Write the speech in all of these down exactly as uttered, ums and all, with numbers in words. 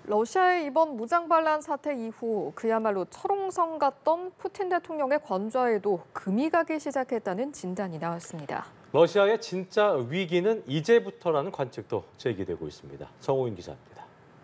러시아의 이번 무장반란 사태 이후 그야말로 철옹성 같던 푸틴 대통령의 권좌에도 금이 가기 시작했다는 진단이 나왔습니다. 러시아의 진짜 위기는 이제부터라는 관측도 제기되고 있습니다. 정호인 기자입니다.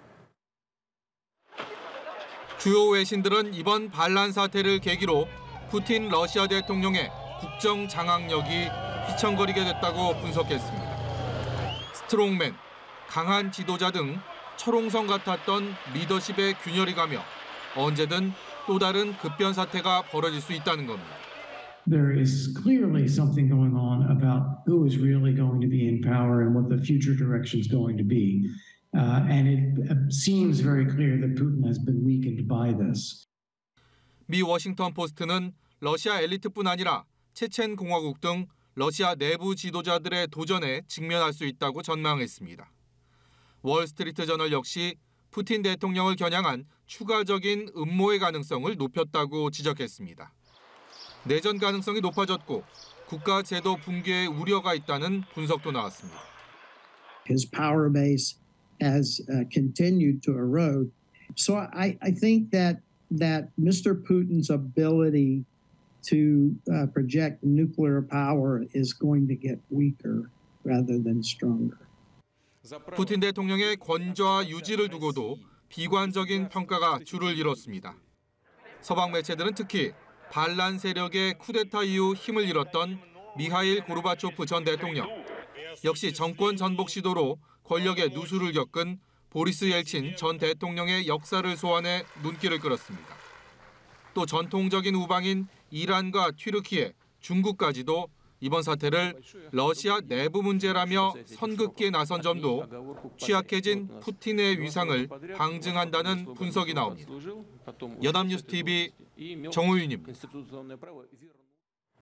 주요 외신들은 이번 반란 사태를 계기로 푸틴 러시아 대통령의 국정 장악력이 휘청거리게 됐다고 분석했습니다. 스트롱맨, 강한 지도자 등 철옹성 같았던 리더십에 균열이 가며 언제든 또 다른 급변 사태가 벌어질 수 있다는 겁니다. There is clearly something going on about who is really going to be in power and what the future direction is going to be. Uh, and it seems very clear that Putin has been weakened by this. 미 워싱턴 포스트는 러시아 엘리트뿐 아니라 체첸 공화국 등 러시아 내부 지도자들의 도전에 직면할 수 있다고 전망했습니다. 월스트리트 저널 역시 푸틴 대통령을 겨냥한 추가적인 음모의 가능성을 높였다고 지적했습니다. 내전 가능성이 높아졌고 국가 제도 붕괴의 우려가 있다는 분석도 나왔습니다. His power base has uh, continued to erode. So I, I think that that Mister Putin's ability to uh, project nuclear power is going to get weaker rather than stronger. 푸틴 대통령의 권좌 유지를 두고도 비관적인 평가가 줄을 이뤘습니다. 서방 매체들은 특히 반란 세력의 쿠데타 이후 힘을 잃었던 미하일 고르바초프 전 대통령, 역시 정권 전복 시도로 권력의 누수를 겪은 보리스 옐친 전 대통령의 역사를 소환해 눈길을 끌었습니다. 또 전통적인 우방인 이란과 튀르키예, 중국까지도 이번 사태를 러시아 내부 문제라며 선긋기에 나선 점도 취약해진 푸틴의 위상을 방증한다는 분석이 나옵니다. 연합뉴스 티비 정우윤입니다.